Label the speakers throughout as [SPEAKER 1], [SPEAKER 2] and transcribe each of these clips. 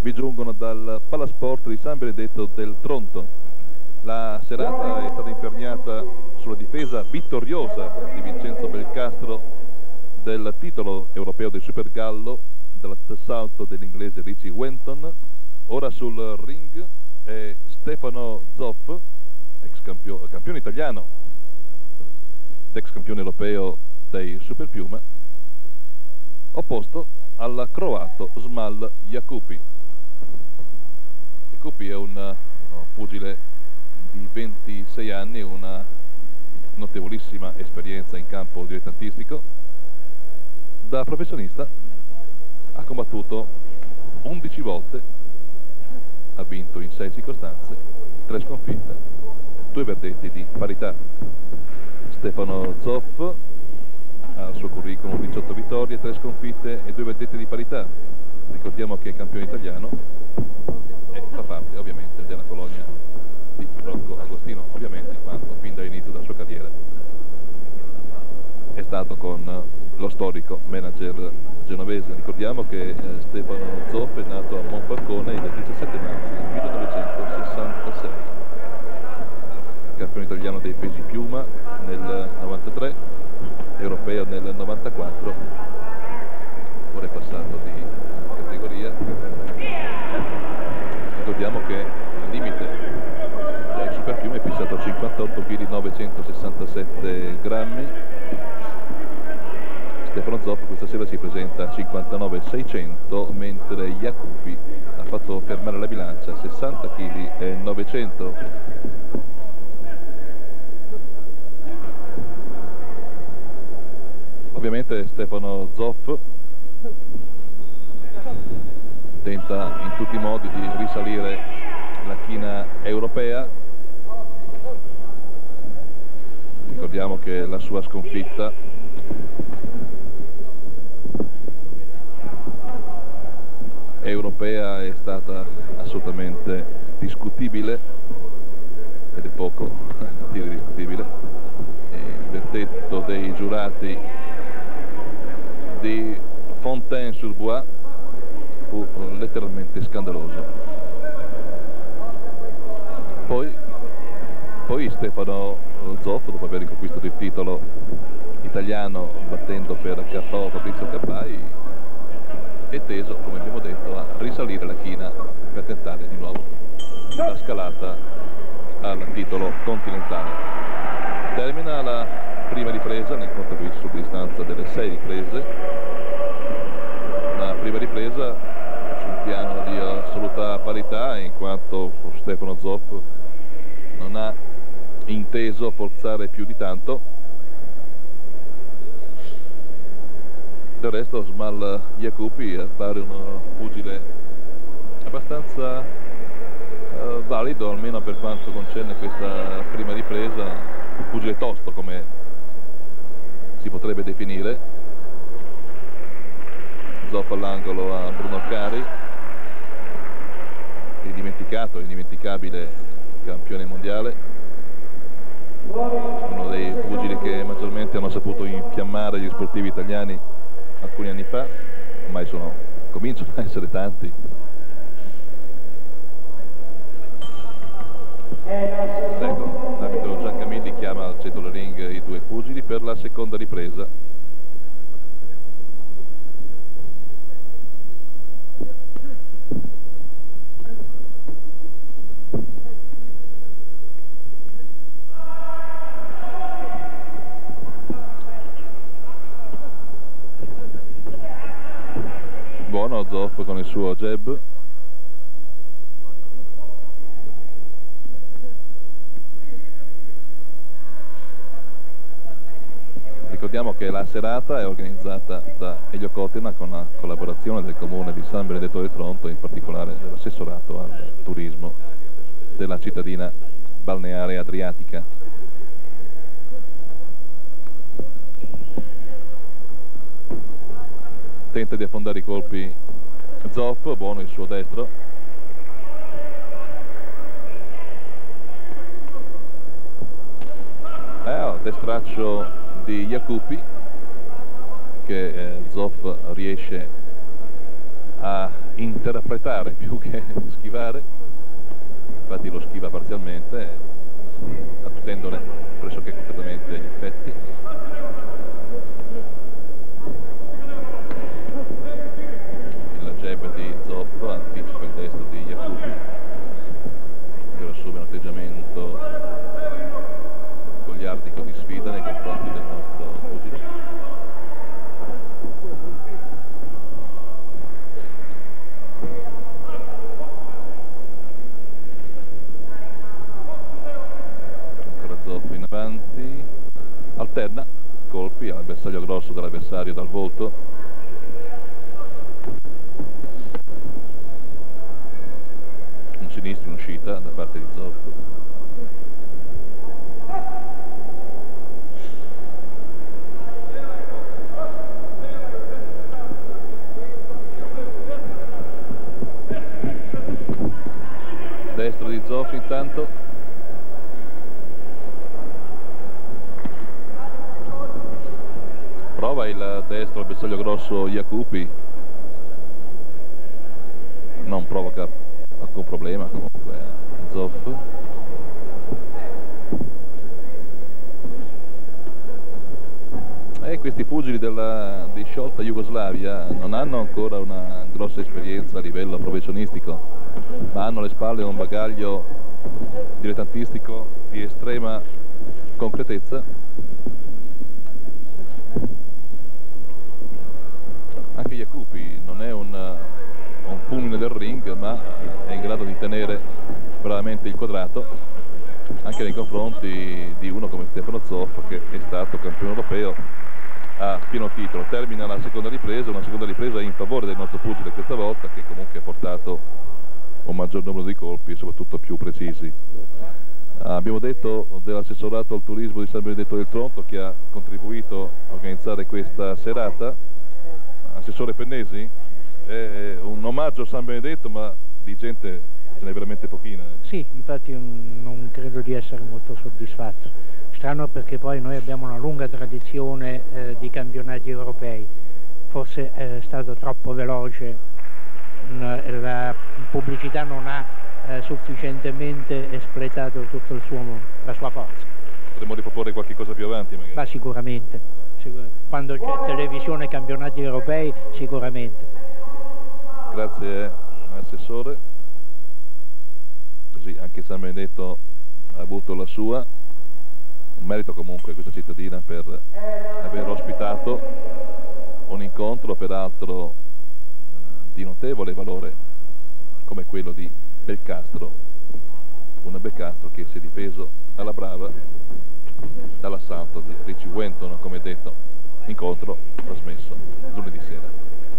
[SPEAKER 1] vi giungono dal Palasport di San Benedetto del Tronto. La serata è stata imperniata sulla difesa vittoriosa di Vincenzo Belcastro del titolo europeo del Super Gallo, dall'assalto dell'inglese Richie Wenton. Ora sul ring è Stefano Zoff, campione italiano, ex campione europeo dei Super Piuma, opposto al croato Smal Jakupi. Jakupi è un pugile di 26 anni, una notevolissima esperienza in campo dilettantistico. Da professionista ha combattuto 11 volte, ha vinto in 6 circostanze, 3 sconfitte, 2 verdetti di parità. Stefano Zoff ha al suo curriculum 18 vittorie, 3 sconfitte e 2 verdetti di parità. Ricordiamo che è campione italiano e fa parte ovviamente della colonia di Rocco Agostino, ovviamente in quanto fin dall'inizio della sua carriera è stato con lo storico manager genovese. Ricordiamo che Stefano Zoff è nato a Monfalcone il 17 marzo del 1966, campione italiano dei pesi piuma nel 93, europeo nel 94, ora è passato di categoria. Ricordiamo che il limite dei super piume è fissato a 58 kg 967 grammi. Stefano Zoff questa sera si presenta a 59,600, mentre Jakupi ha fatto fermare la bilancia a 60 kg e 900. Ovviamente Stefano Zoff tenta in tutti i modi di risalire la china europea. Ricordiamo che la sua sconfitta europea è stata assolutamente discutibile, ed è poco a dire discutibile. Il verdetto dei giurati di Fontaine-sur-Bois fu letteralmente scandaloso. Poi Stefano Zoff, dopo aver riconquistato il titolo italiano battendo per KO Fabrizio Capai, è teso, come abbiamo detto, a risalire la china per tentare di nuovo la scalata al titolo continentale. Termina la prima ripresa nel contropiso su distanza delle 6 riprese. Una prima ripresa su un piano di assoluta parità, in quanto Stefano Zoff non ha inteso forzare più di tanto. Del resto Smal Jakupi appare un pugile abbastanza valido, almeno per quanto concerne questa prima ripresa, un pugile tosto come si potrebbe definire. Zoff all'angolo a Bruno Cari, indimenticato, indimenticabile campione mondiale, uno dei pugili che maggiormente hanno saputo infiammare gli sportivi italiani alcuni anni fa, ormai cominciano a essere tanti. Ecco, l'arbitro Giancamilli chiama al centro del ring i 2 pugili per la seconda ripresa. Buono Zoff con il suo jab. Ricordiamo che la serata è organizzata da Elio Cotina con la collaborazione del comune di San Benedetto del Tronto, in particolare dell'assessorato al turismo della cittadina balneare adriatica. Tenta di affondare i colpi Zoff, buono il suo destro. Destraccio di Jakupi che Zoff riesce a interpretare più che schivare, infatti lo schiva parzialmente, attutendone pressoché completamente gli effetti. Il jab di Zoff anticipa il destro di Jakupi, che assume un atteggiamento goliardico di sfida nei confronti del nostro pugile. Ancora Zoff in avanti, alterna colpi al bersaglio grosso dell'avversario dal volto. Un sinistro in uscita da parte di Zoff. Destro di Zoff intanto. Prova il destro al bersaglio grosso Jakupi. Non provoca alcun problema comunque Zoff. E questi pugili di sciolta Jugoslavia non hanno ancora una grossa esperienza a livello professionistico, ma hanno alle spalle un bagaglio dilettantistico di estrema concretezza. Anche Jakupi non è un fulmine del ring, ma è in grado di tenere bravamente il quadrato anche nei confronti di uno come Stefano Zoff, che è stato campione europeo a pieno titolo. Termina la seconda ripresa, una seconda ripresa in favore del nostro pugile questa volta, che comunque ha portato un maggior numero di colpi e soprattutto più precisi. Abbiamo detto dell'assessorato al turismo di San Benedetto del Tronto, che ha contribuito a organizzare questa serata. Assessore Pennesi, è un omaggio a San Benedetto, ma di gente ce n'è veramente pochina.
[SPEAKER 2] Sì, infatti non credo di essere molto soddisfatto. Strano, perché poi noi abbiamo una lunga tradizione di campionati europei. Forse è stato troppo veloce, la pubblicità non ha sufficientemente espletato tutta la sua forza.
[SPEAKER 1] Potremmo riproporre qualche cosa più avanti magari.
[SPEAKER 2] Ma sicuramente, quando c'è televisione campionati europei, sicuramente.
[SPEAKER 1] Grazie Assessore. Così anche San Benedetto ha avuto la sua. Un merito comunque questa cittadina per aver ospitato un incontro peraltro di notevole valore come quello di Belcastro, un Belcastro che si è difeso alla brava dall'assalto di Richie Wenton, come detto, incontro trasmesso lunedì sera.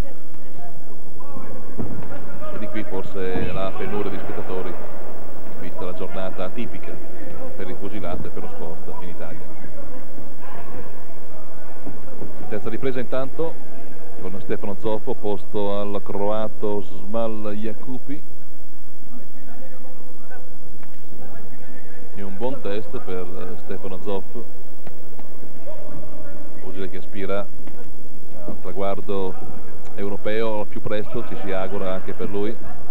[SPEAKER 1] E di qui forse la penuria di spettatori, vista la giornata atipica per il pugilato e per lo sport in Italia. Terza ripresa intanto con Stefano Zoff opposto al croato Smal Jakupi, e un buon test per Stefano Zoff, pugile che aspira al traguardo europeo al più presto, ci si augura anche per lui.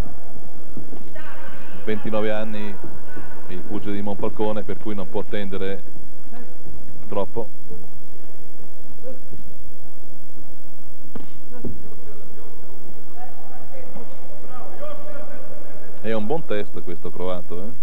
[SPEAKER 1] 29 anni il pugile di Monfalcone, per cui non può attendere troppo. È un buon test questo croato,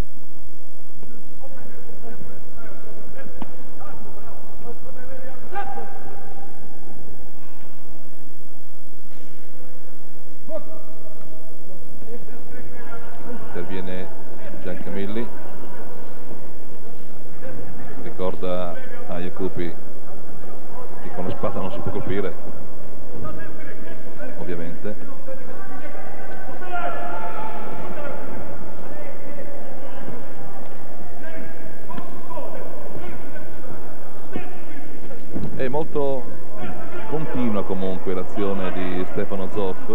[SPEAKER 1] Interviene Giancamilli, ricorda a Jakupi che con la spada non si può colpire, ovviamente. È molto continua comunque l'azione di Stefano Zoff.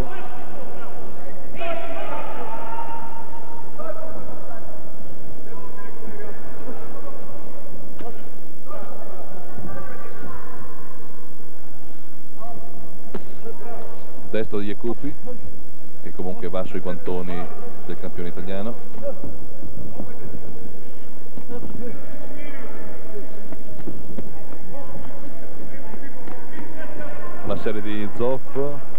[SPEAKER 1] Destro di Jakupi, che comunque va sui guantoni del campione italiano. Una serie di Zoff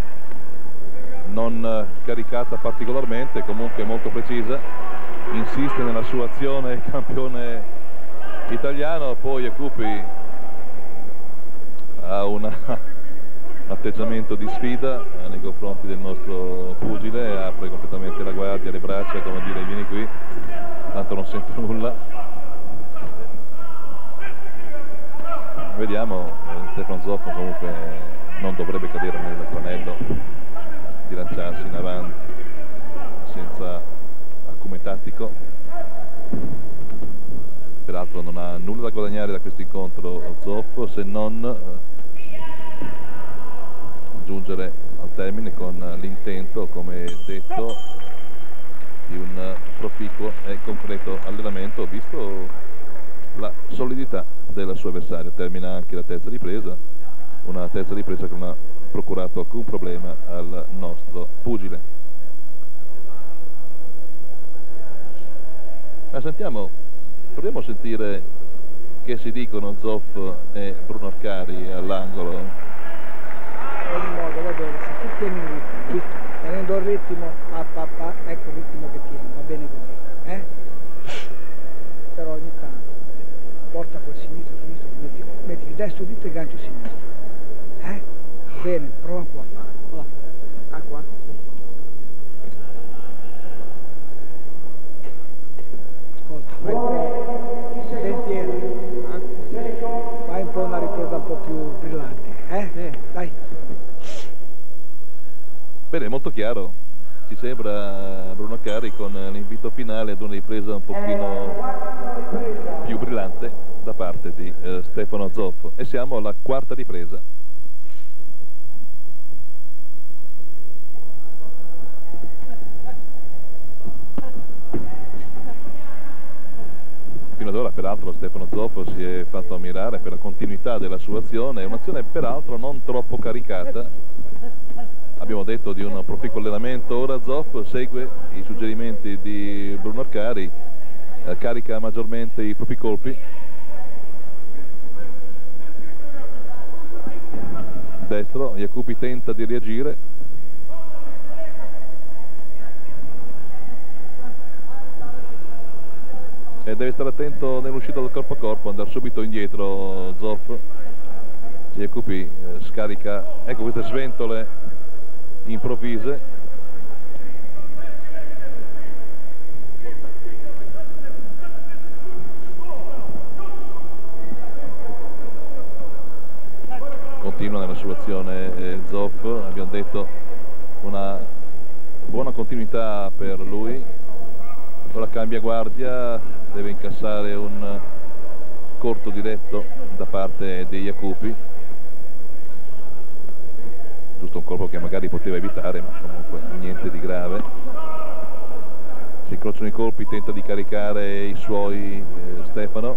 [SPEAKER 1] non caricata particolarmente, comunque molto precisa, insiste nella sua azione il campione italiano, poi Jacupi ha un atteggiamento di sfida nei confronti del nostro pugile, apre completamente la guardia, le braccia, come dire vieni qui, tanto non sento nulla. Vediamo, Stefano Zoff comunque non dovrebbe cadere nel tranello di lanciarsi in avanti senza acume tattico. Peraltro non ha nulla da guadagnare da questo incontro Zoff, se non giungere al termine con l'intento, come detto, di un proficuo e concreto allenamento, visto la solidità del suo avversario. Termina anche la terza ripresa, una terza ripresa che non ha procurato alcun problema al nostro pugile. Ma sentiamo, proviamo a sentire che si dicono Zoff e Bruno Arcari all'angolo.
[SPEAKER 3] In ogni modo, va bene, se tu tieni il ritmo, visto? Tenendo il ritmo, ecco il ritmo che tieni, va bene così, Però ogni tanto porta quel sinistro, metti il destro dito e gancio sinistro, Bene, prova un po' a farlo. Ah, qua. Ascolta, fai un po', sentiero, fai un po' una ripresa un po' più brillante, Sì. Dai.
[SPEAKER 1] Bene, molto chiaro, ci sembra Bruno Arcari con l'invito finale ad una ripresa un pochino più brillante da parte di Stefano Zoff, e siamo alla quarta ripresa. Fino ad ora peraltro Stefano Zoff si è fatto ammirare per la continuità della sua azione, un'azione peraltro non troppo caricata. Abbiamo detto di un proficuo allenamento, ora Zoff segue i suggerimenti di Bruno Arcari, carica maggiormente i propri colpi. Destro, Jacupi tenta di reagire. E deve stare attento nell'uscita dal corpo a corpo, andare subito indietro Zoff. Jacupi scarica, ecco queste sventole improvvise. Continua nella sua azione Zoff, abbiamo detto una buona continuità per lui. Ora cambia guardia, deve incassare un corto diretto da parte di Jacupi, giusto un colpo che magari poteva evitare, ma comunque niente di grave. Si incrociano i colpi, tenta di caricare i suoi Stefano,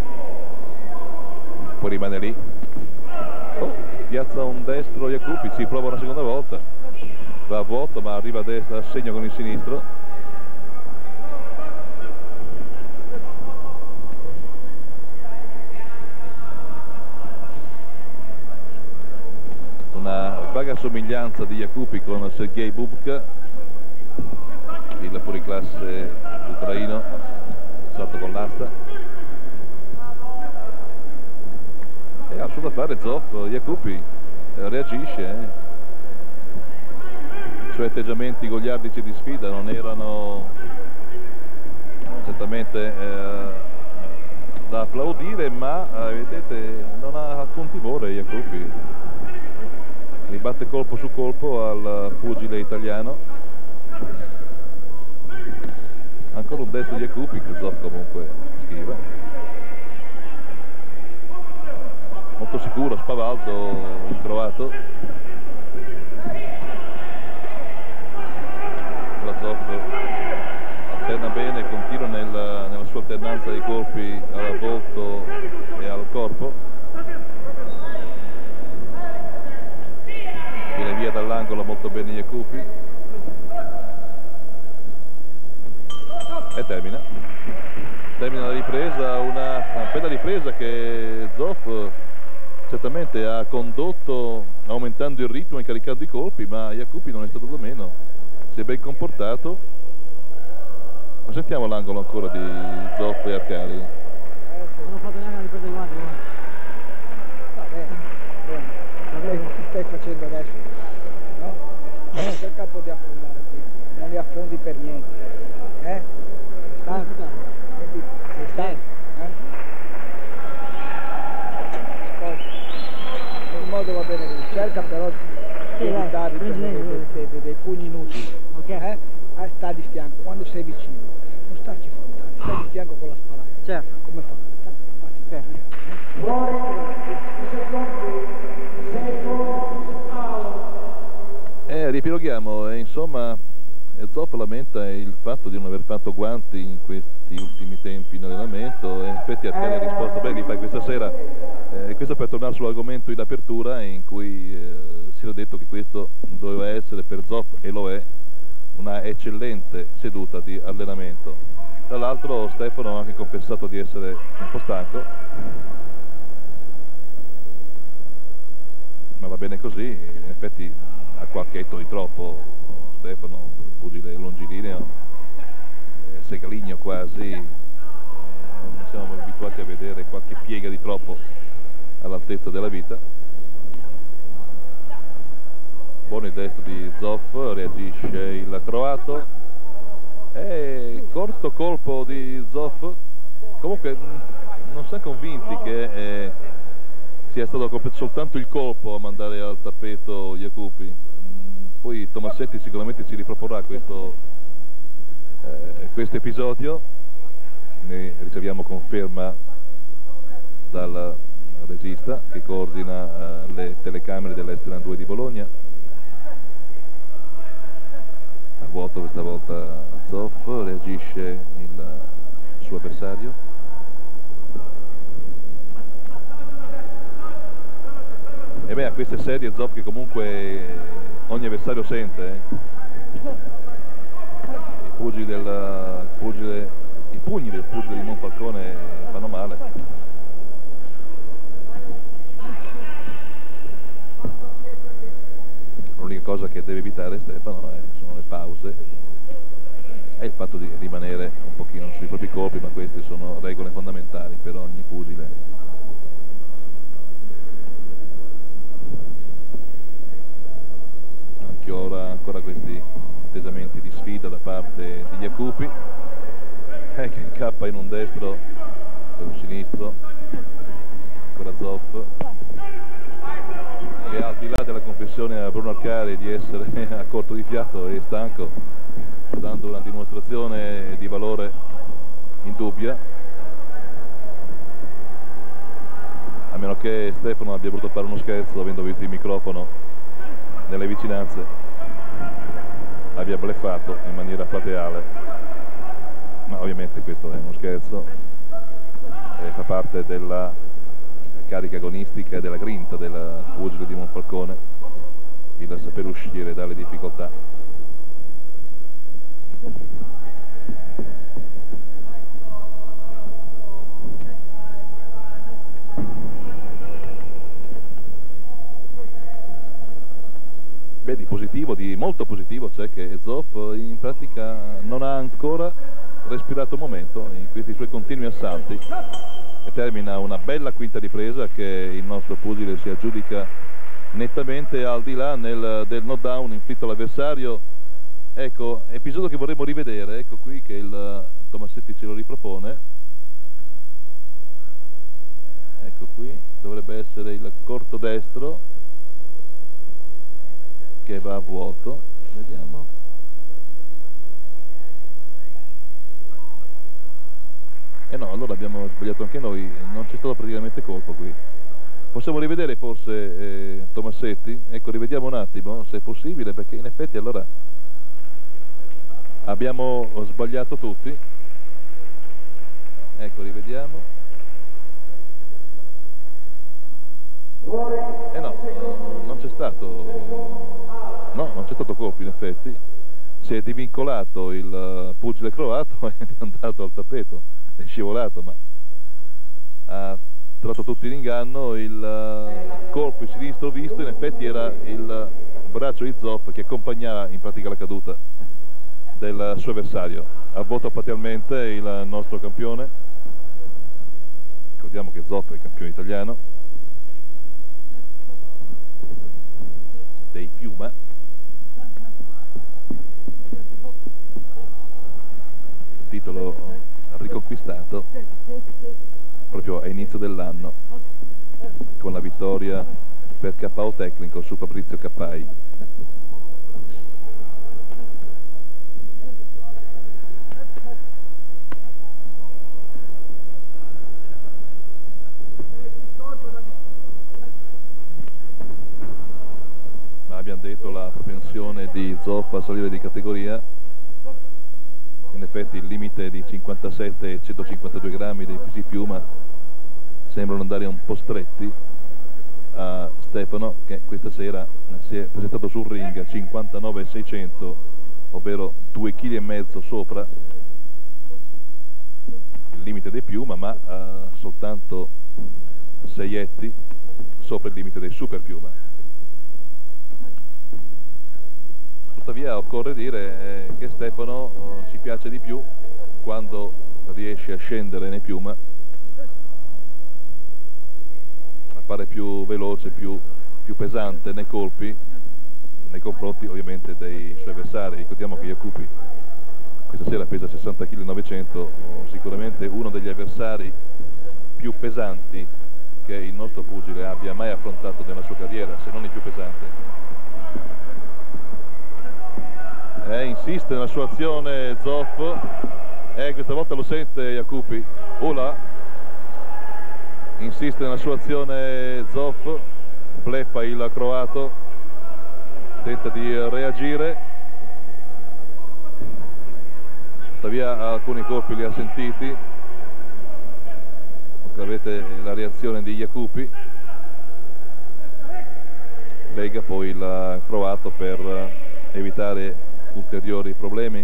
[SPEAKER 1] poi rimane lì. Piazza un destro Jacupi, ci prova una seconda volta, va a vuoto ma arriva a destra, segna con il sinistro. Una vaga somiglianza di Jacupi con Sergei Bubka, il fuoriclasse ucraino, salto con l'asta. E ha solo da fare Zoff. Jacupi reagisce. I suoi atteggiamenti goliardici di sfida non erano certamente da applaudire, ma vedete non ha alcun timore Jacupi. Ribatte colpo su colpo al pugile italiano. Ancora un destro di Jacupi che Zoff comunque schiva. Molto sicuro, spavaldo il croato. La Zoff alterna bene, continua nella sua alternanza dei colpi al volto e al corpo. Viene via dall'angolo molto bene Jacupi. e termina la ripresa, una bella ripresa che Zoff certamente ha condotto aumentando il ritmo e caricando i colpi, ma Jacopi non è stato da meno, si è ben comportato. Ma sentiamo l'angolo ancora di Zoff e Arcari.
[SPEAKER 4] Non ho fatto neanche una ripresa di guanti.
[SPEAKER 3] Va bene. Che stai facendo adesso? No? Cerca un po' di affondare qui, non li affondi per niente. Stanco? Sei stanco? In modo va bene così, cerca però di evitare dei pugni inutili.
[SPEAKER 4] Ok.
[SPEAKER 3] Sta di fianco, quando sei vicino, non starci frontale, stai di fianco con la spalata.
[SPEAKER 4] Certo.
[SPEAKER 3] Come fa?
[SPEAKER 1] Riepiloghiamo, insomma Zoff lamenta il fatto di non aver fatto guanti in questi ultimi tempi in allenamento e in effetti Arcari ha risposto bene, li fai questa sera. Questo per tornare sull'argomento in apertura in cui si era detto che questo doveva essere per Zoff, e lo è, una eccellente seduta di allenamento. Tra l'altro Stefano ha anche confessato di essere un po' stanco, ma va bene così, in effetti ha qualche etto di troppo Stefano, pugile longilineo, segaligno quasi, non siamo abituati a vedere qualche piega di troppo all'altezza della vita. Buono il destro di Zoff, reagisce il croato, corto colpo di Zoff, comunque non siamo convinti che sia stato soltanto il colpo a mandare al tappeto Jacopi. Poi Tomassetti sicuramente si riproporrà questo episodio, ne riceviamo conferma dal regista che coordina le telecamere dell'Estelan 2 di Bologna. A vuoto questa volta Zoff, reagisce il suo avversario. E beh, a queste serie Zoff che comunque ogni avversario sente. I pugni del pugile di Monfalcone fanno male. L'unica cosa che deve evitare Stefano sono le pause e il fatto di rimanere un pochino sui propri colpi, ma queste sono regole fondamentali per ogni pugile. Anche ora ancora questi atteggiamenti di sfida da parte di Jacopi, che incappa in un destro e un sinistro. Ancora Zoff, che al di là della confessione a Bruno Arcari di essere a corto di fiato e stanco, sta dando una dimostrazione di valore indubbia, a meno che Stefano abbia voluto fare uno scherzo avendo visto il microfono nelle vicinanze, abbia bleffato in maniera plateale, ma ovviamente questo è uno scherzo e fa parte della carica agonistica e della grinta del pugile di Monfalcone, il saper uscire dalle difficoltà. Beh, di positivo, di molto positivo, c'è che Zoff in pratica non ha ancora respirato un momento in questi suoi continui assalti. E termina una bella quinta ripresa che il nostro pugile si aggiudica nettamente al di là del knockdown inflitto all'avversario. Ecco, episodio che vorremmo rivedere, ecco qui che il Tomassetti ce lo ripropone. Ecco qui, dovrebbe essere il corto destro che va a vuoto, vediamo. No, allora abbiamo sbagliato anche noi, non c'è stato praticamente colpo qui. Possiamo rivedere forse Tomassetti? Ecco, rivediamo un attimo se è possibile, perché in effetti allora abbiamo sbagliato tutti. Ecco, rivediamo. No, non c'è stato colpo in effetti. si è divincolato il pugile croato e è andato al tappeto, è scivolato, ma ha tratto tutti in inganno. Il colpo in sinistro visto in effetti era il braccio di Zoff che accompagnava in pratica la caduta del suo avversario. Avvota parzialmente il nostro campione. Ricordiamo che Zoff è il campione italiano dei Piuma. Titolo riconquistato proprio a inizio dell'anno con la vittoria per KO tecnico su Fabrizio Cappai. Ma abbiamo detto la propensione di Zoff a salire di categoria. In effetti il limite di 57 e 152 grammi dei pesi Piuma sembrano andare un po' stretti a Stefano, che questa sera si è presentato sul ring a 59,600, ovvero 2,5 kg sopra il limite dei Piuma, ma soltanto 6 etti sopra il limite dei Super Piuma. Tuttavia occorre dire che Stefano ci piace di più quando riesce a scendere nei Piuma, appare più veloce, più pesante nei colpi nei confronti ovviamente dei suoi avversari. Ricordiamo che Jacupi questa sera pesa 60,9 kg, sicuramente uno degli avversari più pesanti che il nostro pugile abbia mai affrontato nella sua carriera, se non il più pesante. Insiste nella sua azione Zoff, questa volta lo sente Jacupi. Ola insiste nella sua azione Zoff, bleffa il croato, tenta di reagire, tuttavia alcuni colpi li ha sentiti. Avete la reazione di Jacupi, lega poi il croato per evitare ulteriori problemi.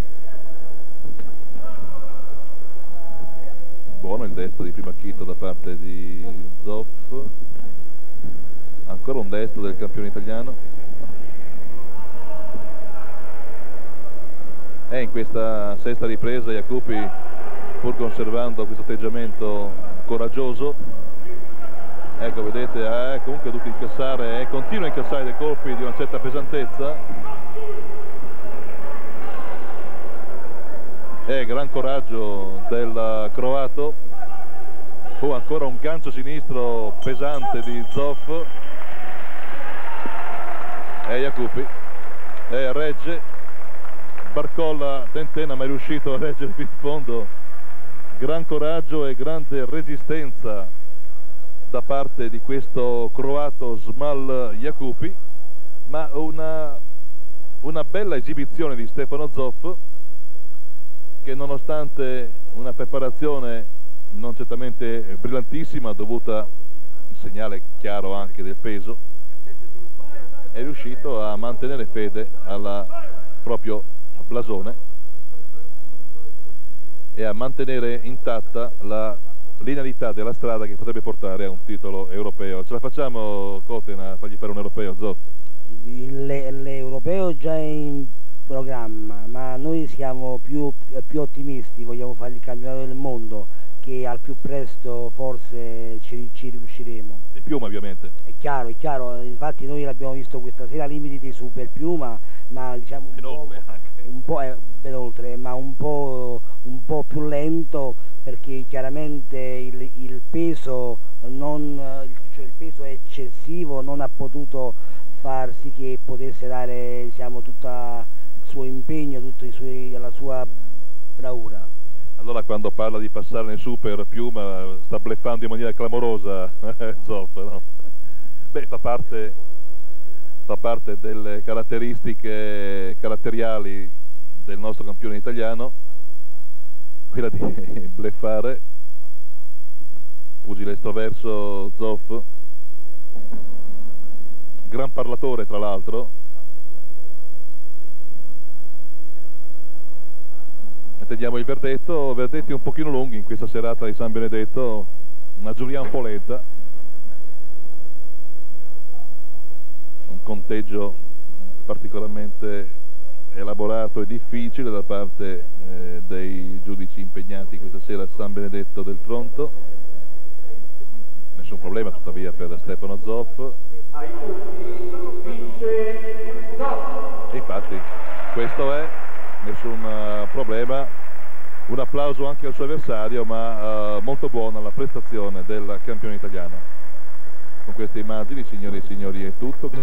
[SPEAKER 1] Buono il destro di primo acchito da parte di Zoff, ancora un destro del campione italiano. E in questa sesta ripresa Jacupi, pur conservando questo atteggiamento coraggioso, ecco vedete, comunque ha dovuto incassare, continua a incassare dei colpi di una certa pesantezza. Gran coraggio del croato. Ancora un gancio sinistro pesante di Zoff, Jacupi regge, barcolla, tentena, ma è riuscito a reggere fino in fondo. Gran coraggio e grande resistenza da parte di questo croato Smal Jacupi, ma una bella esibizione di Stefano Zoff, che nonostante una preparazione non certamente brillantissima, dovuta al segnale chiaro anche del peso, è riuscito a mantenere fede al proprio blasone e a mantenere intatta la linearità della strada che potrebbe portare a un titolo europeo. Ce la facciamo, Coten, a fargli fare un europeo, Zoff?
[SPEAKER 4] L'europeo già è in programma, ma noi siamo più ottimisti, vogliamo fare il campionato del mondo, che al più presto forse ci riusciremo.
[SPEAKER 1] Il Piuma ovviamente.
[SPEAKER 4] È chiaro, infatti noi l'abbiamo visto questa sera, limiti di Super Piuma, ma diciamo un po' ben oltre, ma un po' più lento, perché chiaramente il peso il peso eccessivo non ha potuto far sì che potesse dare, diciamo, tutto il suo impegno, la sua bravura.
[SPEAKER 1] Allora quando parla di passare nel Super Piuma sta bleffando in maniera clamorosa Zoff, no? Beh, fa parte delle caratteristiche caratteriali del nostro campione italiano, quella di bleffare. Pugile estroverso Zoff, gran parlatore tra l'altro, Attendiamo il verdetto, verdetti un pochino lunghi in questa serata di San Benedetto, una giuria un po' lenta, un conteggio particolarmente elaborato e difficile da parte dei giudici impegnati questa sera a San Benedetto del Tronto. Nessun problema tuttavia per Stefano Zoff. E infatti questo è, nessun problema, un applauso anche al suo avversario, ma molto buona la prestazione del campione italiano. Con queste immagini, signore e signori, è tutto.